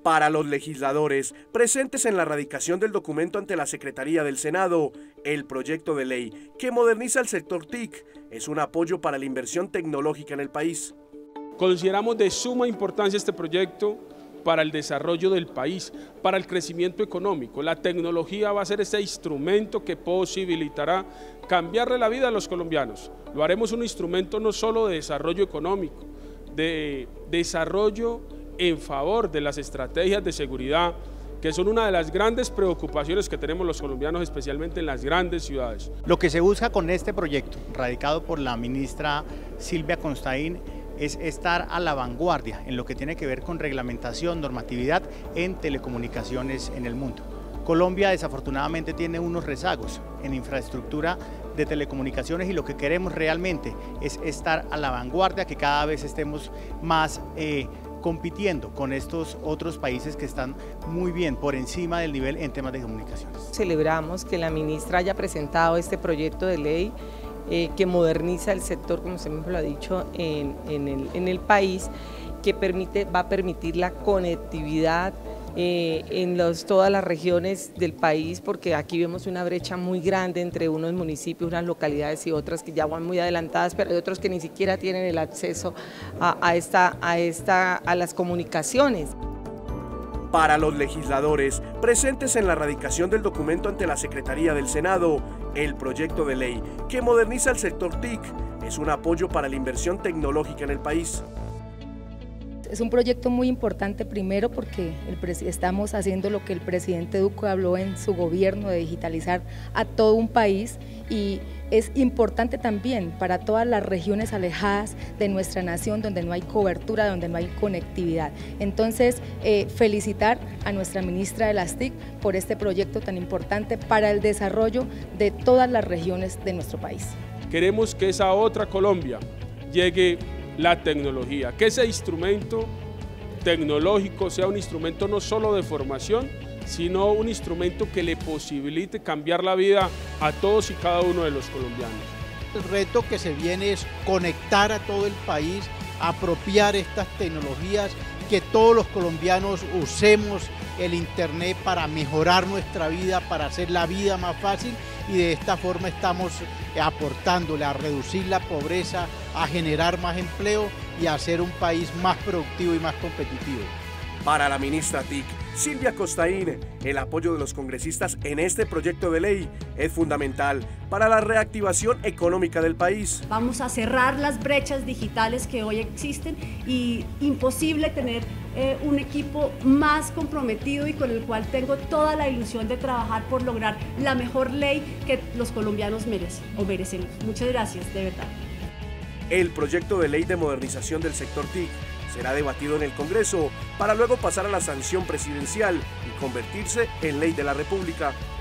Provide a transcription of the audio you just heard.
Para los legisladores presentes en la radicación del documento ante la Secretaría del Senado, el proyecto de ley que moderniza el sector TIC es un apoyo para la inversión tecnológica en el país. Consideramos de suma importancia este proyecto para el desarrollo del país, para el crecimiento económico. La tecnología va a ser ese instrumento que posibilitará cambiarle la vida a los colombianos. Lo haremos un instrumento no solo de desarrollo económico, de desarrollo en favor de las estrategias de seguridad, que son una de las grandes preocupaciones que tenemos los colombianos, especialmente en las grandes ciudades. Lo que se busca con este proyecto, radicado por la ministra Silvia Costaín, es estar a la vanguardia en lo que tiene que ver con reglamentación, normatividad en telecomunicaciones en el mundo. Colombia desafortunadamente tiene unos rezagos en infraestructura de telecomunicaciones y lo que queremos realmente es estar a la vanguardia, que cada vez estemos más compitiendo con estos otros países que están muy bien por encima del nivel en temas de comunicaciones. Celebramos que la ministra haya presentado este proyecto de ley que moderniza el sector, como usted mismo lo ha dicho, en el país, que va a permitir la conectividad en todas las regiones del país, porque aquí vemos una brecha muy grande entre unos municipios, unas localidades y otras que ya van muy adelantadas, pero hay otros que ni siquiera tienen el acceso a las comunicaciones. Para los legisladores presentes en la radicación del documento ante la Secretaría del Senado, el proyecto de ley que moderniza el sector TIC es un apoyo para la inversión tecnológica en el país. Es un proyecto muy importante, primero porque estamos haciendo lo que el presidente Duque habló en su gobierno, de digitalizar a todo un país, y es importante también para todas las regiones alejadas de nuestra nación, donde no hay cobertura, donde no hay conectividad. Entonces, felicitar a nuestra ministra de las TIC por este proyecto tan importante para el desarrollo de todas las regiones de nuestro país. Queremos que esa otra Colombia llegue la tecnología, que ese instrumento tecnológico sea un instrumento no solo de formación, sino un instrumento que le posibilite cambiar la vida a todos y cada uno de los colombianos. El reto que se viene es conectar a todo el país, apropiar estas tecnologías, que todos los colombianos usemos el internet para mejorar nuestra vida, para hacer la vida más fácil, y de esta forma estamos aportándole a reducir la pobreza, a generar más empleo y a hacer un país más productivo y más competitivo. Para la ministra TIC, Silvia Costaín, el apoyo de los congresistas en este proyecto de ley es fundamental para la reactivación económica del país. Vamos a cerrar las brechas digitales que hoy existen, y imposible tener un equipo más comprometido y con el cual tengo toda la ilusión de trabajar por lograr la mejor ley que los colombianos merecemos. Muchas gracias, de verdad. El proyecto de ley de modernización del sector TIC será debatido en el Congreso para luego pasar a la sanción presidencial y convertirse en ley de la República.